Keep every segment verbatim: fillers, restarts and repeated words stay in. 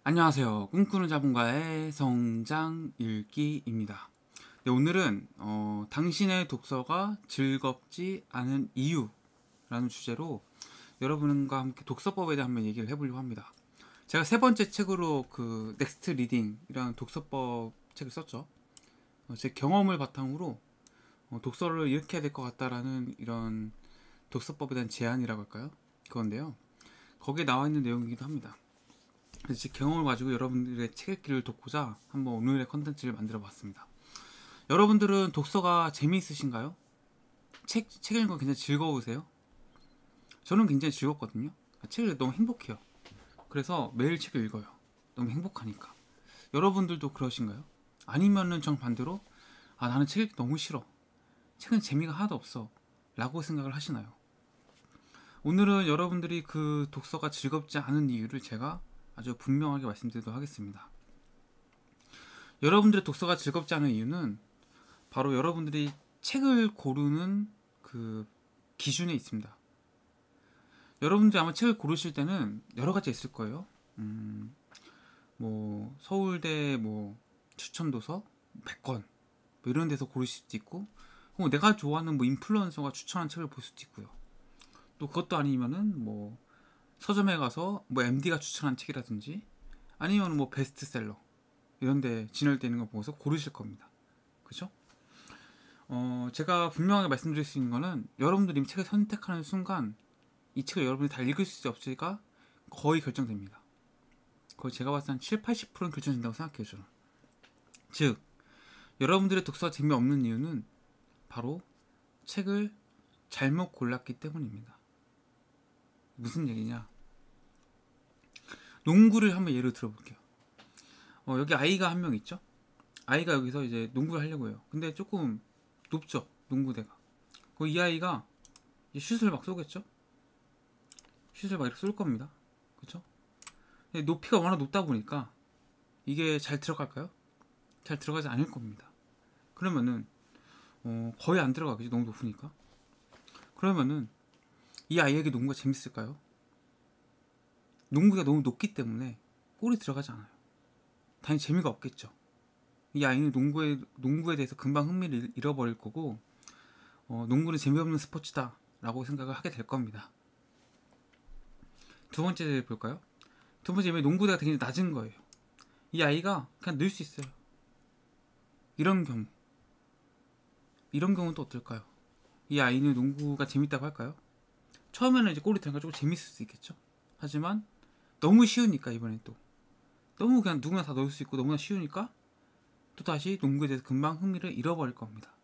안녕하세요. 꿈꾸는 자본가의 성장 읽기입니다. 네, 오늘은 어, 당신의 독서가 즐겁지 않은 이유라는 주제로 여러분과 함께 독서법에 대해 한번 얘기를 해보려고 합니다. 제가 세 번째 책으로 그 넥스트 리딩이라는 독서법 책을 썼죠. 어, 제 경험을 바탕으로 어, 독서를 이렇게 해야 될 것 같다라는 이런 독서법에 대한 제안이라고 할까요? 그건데요. 거기에 나와 있는 내용이기도 합니다. 그래서 제 경험을 가지고 여러분들의 책 읽기를 돕고자 한번 오늘의 컨텐츠를 만들어 봤습니다. 여러분들은 독서가 재미있으신가요? 책, 책 읽는 거 굉장히 즐거우세요? 저는 굉장히 즐겁거든요. 책을 읽을 때 너무 행복해요. 그래서 매일 책을 읽어요. 너무 행복하니까. 여러분들도 그러신가요? 아니면은 정반대로 아 나는 책 읽기 너무 싫어. 책은 재미가 하나도 없어. 라고 생각을 하시나요? 오늘은 여러분들이 그 독서가 즐겁지 않은 이유를 제가 아주 분명하게 말씀드리도록 하겠습니다. 여러분들의 독서가 즐겁지 않은 이유는 바로 여러분들이 책을 고르는 그 기준에 있습니다. 여러분들이 아마 책을 고르실 때는 여러 가지 있을 거예요. 음, 뭐 서울대 뭐 추천 도서 백 권 뭐 이런 데서 고르실 수도 있고, 혹은 내가 좋아하는 뭐 인플루언서가 추천한 책을 볼 수도 있고요. 또 그것도 아니면은 뭐 서점에 가서 뭐 엠디가 추천한 책이라든지 아니면 뭐 베스트셀러 이런데 진열되어 있는 거 보고서 고르실 겁니다. 그죠? 어, 제가 분명하게 말씀드릴 수 있는 거는 여러분들이 이 책을 선택하는 순간 이 책을 여러분이 다 읽을 수 없을까 거의 결정됩니다. 거의 제가 봤을 때 한 칠십, 팔십 퍼센트는 결정된다고 생각해요. 저는. 즉 여러분들의 독서가 재미없는 이유는 바로 책을 잘못 골랐기 때문입니다. 무슨 얘기냐? 농구를 한번 예로 들어볼게요. 어, 여기 아이가 한 명 있죠? 아이가 여기서 이제 농구를 하려고 해요. 근데 조금 높죠? 농구대가. 그 이 아이가 슛을 막 쏘겠죠? 슛을 막 이렇게 쏠 겁니다. 그쵸? 근데 높이가 워낙 높다 보니까 이게 잘 들어갈까요? 잘 들어가지 않을 겁니다. 그러면은 어, 거의 안 들어가겠지, 너무 높으니까. 그러면은 이 아이에게 농구가 재밌을까요? 농구가 너무 높기 때문에 골이 들어가지 않아요. 당연히 재미가 없겠죠. 이 아이는 농구에, 농구에 대해서 금방 흥미를 잃어버릴 거고, 어, 농구는 재미없는 스포츠다 라고 생각을 하게 될 겁니다. 두 번째 볼까요? 두 번째, 왜 농구대가 되게 낮은 거예요. 이 아이가 그냥 늘 수 있어요. 이런 경우 이런 경우는 또 어떨까요? 이 아이는 농구가 재밌다고 할까요? 처음에는 이제 골이 들어가면 조금 재밌을 수 있겠죠. 하지만 너무 쉬우니까, 이번엔 또 너무 그냥 누구나 다 넣을 수 있고 너무나 쉬우니까 또 다시 농구에 대해서 금방 흥미를 잃어버릴 겁니다.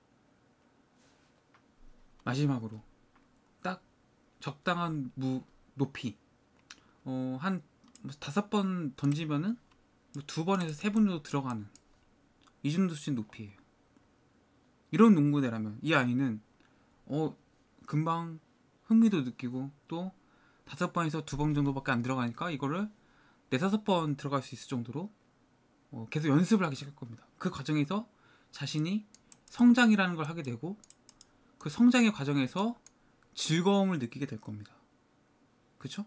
마지막으로 딱 적당한 무 높이, 어, 한 다섯 번 던지면은 두 번에서 세 번 정도 들어가는 이 정도 수준 높이에요. 이런 농구대라면 이 아이는 어 금방 흥미도 느끼고, 또 다섯 번에서 두 번 정도밖에 안 들어가니까 이거를 네다섯 번 들어갈 수 있을 정도로 어, 계속 연습을 하기 시작할 겁니다. 그 과정에서 자신이 성장이라는 걸 하게 되고, 그 성장의 과정에서 즐거움을 느끼게 될 겁니다. 그쵸?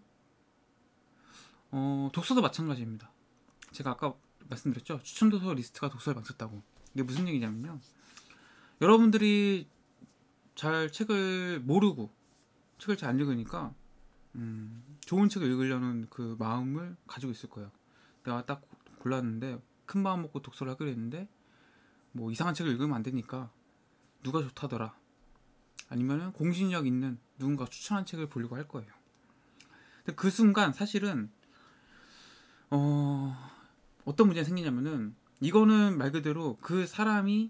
어, 독서도 마찬가지입니다. 제가 아까 말씀드렸죠? 추천도서 리스트가 독서를 망쳤다고. 이게 무슨 얘기냐면요, 여러분들이 잘 책을 모르고 책을 잘 안 읽으니까 음, 좋은 책을 읽으려는 그 마음을 가지고 있을 거예요. 내가 딱 골랐는데, 큰 마음 먹고 독서를 하기로 했는데 뭐 이상한 책을 읽으면 안 되니까 누가 좋다더라, 아니면은 공신력 있는 누군가 추천한 책을 보려고 할 거예요. 근데 그 순간 사실은 어, 어떤 문제가 생기냐면은, 이거는 말 그대로 그 사람이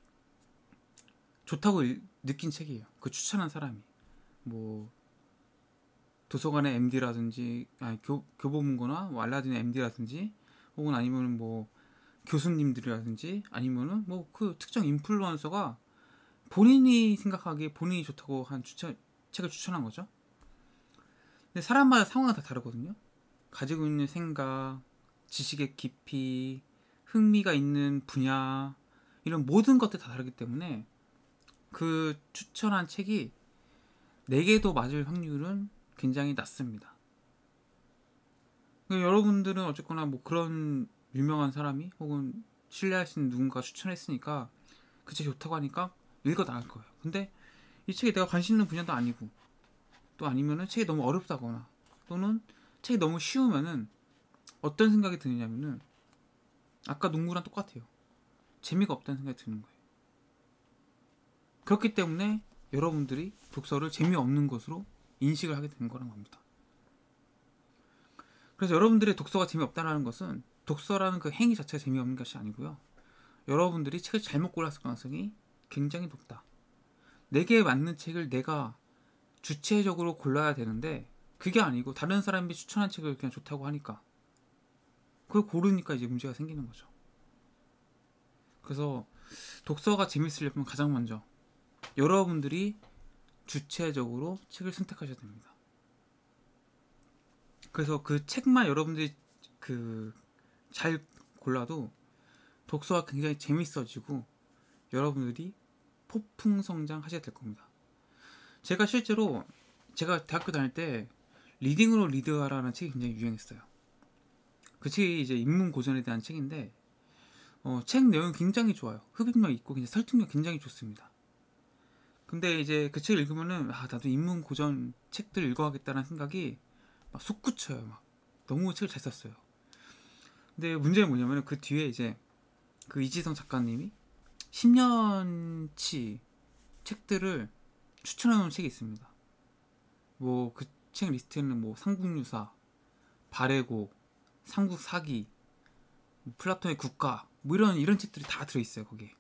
좋다고 일, 느낀 책이에요. 그 추천한 사람이 뭐 도서관의 엠디라든지, 아니 교, 교보문고나 뭐 알라딘의 엠디라든지, 혹은 아니면 뭐 교수님들이라든지, 아니면은 뭐 그 특정 인플루언서가 본인이 생각하기에 본인이 좋다고 한 추천, 책을 추천한 거죠. 근데 사람마다 상황이 다 다르거든요. 가지고 있는 생각, 지식의 깊이, 흥미가 있는 분야, 이런 모든 것들이 다 다르기 때문에 그 추천한 책이 내게도 맞을 확률은 굉장히 낮습니다. 그러니까 여러분들은 어쨌거나 뭐 그런 유명한 사람이 혹은 신뢰할 수 있는 누군가 추천했으니까 그 책이 좋다고 하니까 읽어 나갈 거예요. 근데 이 책이 내가 관심 있는 분야도 아니고, 또 아니면은 책이 너무 어렵다거나, 또는 책이 너무 쉬우면은 어떤 생각이 드느냐면은 아까 농구랑 똑같아요. 재미가 없다는 생각이 드는 거예요. 그렇기 때문에 여러분들이 독서를 재미없는 것으로 인식을 하게 되는 거란 겁니다. 그래서 여러분들의 독서가 재미없다는 것은 독서라는 그 행위 자체가 재미없는 것이 아니고요. 여러분들이 책을 잘못 골랐을 가능성이 굉장히 높다. 내게 맞는 책을 내가 주체적으로 골라야 되는데 그게 아니고 다른 사람이 추천한 책을 그냥 좋다고 하니까 그걸 고르니까 이제 문제가 생기는 거죠. 그래서 독서가 재밌으려면 가장 먼저 여러분들이 주체적으로 책을 선택하셔야 됩니다. 그래서 그 책만 여러분들이 그 잘 골라도 독서가 굉장히 재밌어지고 여러분들이 폭풍 성장하셔야 될 겁니다. 제가 실제로 제가 대학교 다닐 때 리딩으로 리드하라는 책이 굉장히 유행했어요. 그 책이 이제 인문 고전에 대한 책인데 어, 책 내용이 굉장히 좋아요. 흡입력 있고 굉장히 설득력 굉장히 좋습니다. 근데 이제 그 책을 읽으면은 아 나도 인문 고전 책들 읽어야겠다는 생각이 막 솟구쳐요. 막 너무 책을 잘 썼어요. 근데 문제는 뭐냐면 그 뒤에 이제 그 이지성 작가님이 십 년치 책들을 추천해 놓은 책이 있습니다. 뭐 그 책 리스트에는 뭐 삼국유사, 발해고, 삼국사기, 뭐 플라톤의 국가 뭐 이런 이런 책들이 다 들어 있어요 거기에.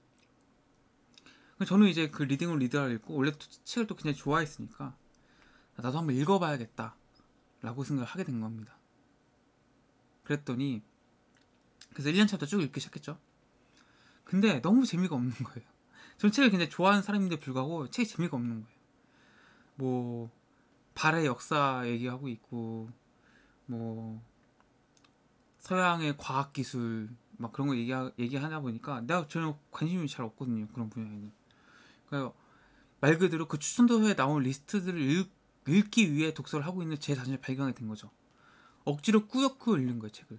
저는 이제 그 리딩을 리드를 읽고 원래 또 책을 또 굉장히 좋아했으니까 나도 한번 읽어봐야겠다 라고 생각을 하게 된 겁니다. 그랬더니 그래서 일 년 차부터 쭉 읽기 시작했죠. 근데 너무 재미가 없는 거예요. 저는 책을 굉장히 좋아하는 사람인데 불구하고 책이 재미가 없는 거예요. 뭐 발해 역사 얘기하고 있고 뭐 서양의 과학기술 막 그런 거 얘기, 얘기하다 보니까 내가 전혀 관심이 잘 없거든요. 그런 분야에는. 그러니까 말 그대로 그 추천도서에 나온 리스트들을 읽, 읽기 위해 독서를 하고 있는 제 자신을 발견하게 된 거죠. 억지로 꾸역꾸역 읽는 거예요 책을.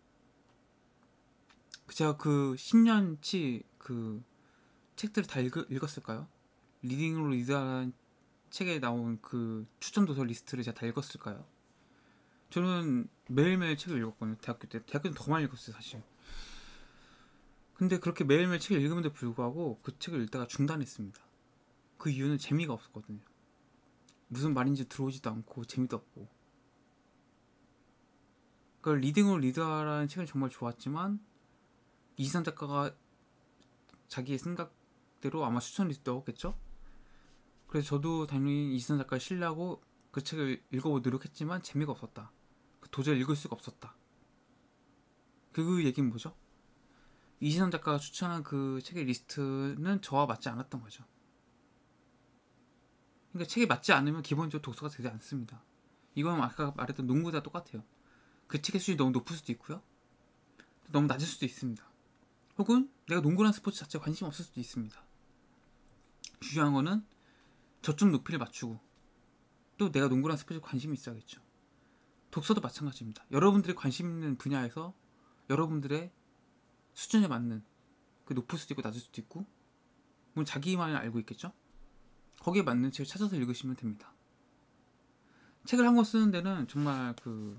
제가 그 십 년치 그 책들을 다 읽, 읽었을까요? 리딩으로 리드하는 책에 나온 그 추천도서 리스트를 제가 다 읽었을까요? 저는 매일매일 책을 읽었거든요. 대학교 때. 대학교 때는 더 많이 읽었어요 사실. 근데 그렇게 매일매일 책을 읽음에도 불구하고 그 책을 읽다가 중단했습니다. 그 이유는 재미가 없었거든요. 무슨 말인지 들어오지도 않고 재미도 없고. 그 리딩으로 리드하라는 책은 정말 좋았지만 이지선 작가가 자기의 생각대로 아마 추천 리스트 넣었겠죠? 그래서 저도 당연히 이지선 작가를 신뢰하고 그 책을 읽어보고 노력했지만 재미가 없었다. 도저히 읽을 수가 없었다. 그 얘기는 뭐죠? 이지선 작가가 추천한 그 책의 리스트는 저와 맞지 않았던 거죠. 그러니까 책이 맞지 않으면 기본적으로 독서가 되지 않습니다. 이건 아까 말했던 농구다 똑같아요. 그 책의 수준이 너무 높을 수도 있고요. 너무 낮을 수도 있습니다. 혹은 내가 농구라는 스포츠 자체에 관심이 없을 수도 있습니다. 중요한 거는 저쪽 높이를 맞추고 또 내가 농구라는 스포츠에 관심이 있어야겠죠. 독서도 마찬가지입니다. 여러분들이 관심 있는 분야에서 여러분들의 수준에 맞는 그 높을 수도 있고 낮을 수도 있고 물론 자기만이 알고 있겠죠. 거기에 맞는 책을 찾아서 읽으시면 됩니다. 책을 한 권 쓰는 데는 정말 그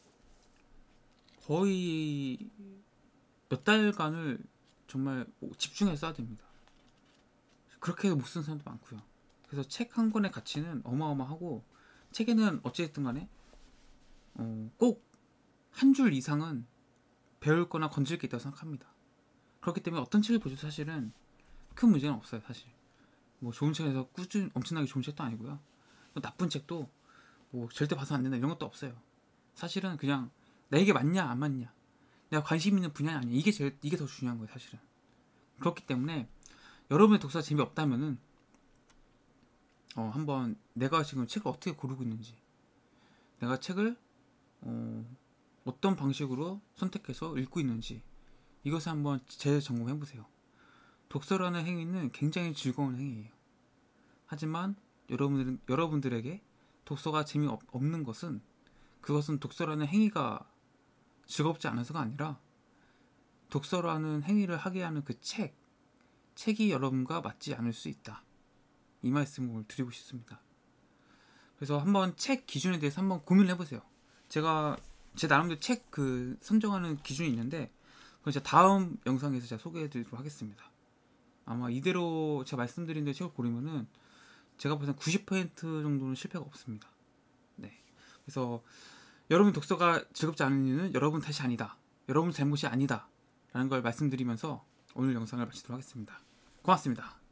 거의 몇 달간을 정말 집중해서 써야 됩니다. 그렇게 해도 못 쓰는 사람도 많고요. 그래서 책 한 권의 가치는 어마어마하고 책에는 어찌됐든 간에 어, 꼭 한 줄 이상은 배울 거나 건질 게 있다고 생각합니다. 그렇기 때문에 어떤 책을 보셔도 사실은 큰 문제는 없어요. 사실 뭐 좋은 책에서 꾸준히 엄청나게 좋은 책도 아니고요. 또 나쁜 책도 뭐 절대 봐서 안 된다 이런 것도 없어요. 사실은 그냥 나에게 맞냐 안 맞냐 내가 관심 있는 분야는 아니야 이게 제일 이게 더 중요한 거예요. 사실은 그렇기 때문에 여러분의 독서가 재미없다면은 어, 한번 내가 지금 책을 어떻게 고르고 있는지 내가 책을 어, 어떤 방식으로 선택해서 읽고 있는지 이것을 한번 재점검해보세요. 독서라는 행위는 굉장히 즐거운 행위예요. 하지만 여러분들, 여러분들에게 독서가 재미없는 것은 그것은 독서라는 행위가 즐겁지 않아서가 아니라 독서라는 행위를 하게 하는 그 책, 책이 여러분과 맞지 않을 수 있다. 이 말씀을 드리고 싶습니다. 그래서 한번 책 기준에 대해서 한번 고민을 해보세요. 제가 제 나름대로 책 그 선정하는 기준이 있는데 그건 제가 다음 영상에서 제가 소개해드리도록 하겠습니다. 아마 이대로 제가 말씀드린 대로 책을 고르면은 제가 보기엔 구십 퍼센트 정도는 실패가 없습니다. 네. 그래서 여러분 독서가 즐겁지 않은 이유는 여러분 탓이 아니다. 여러분 잘못이 아니다. 라는 걸 말씀드리면서 오늘 영상을 마치도록 하겠습니다. 고맙습니다.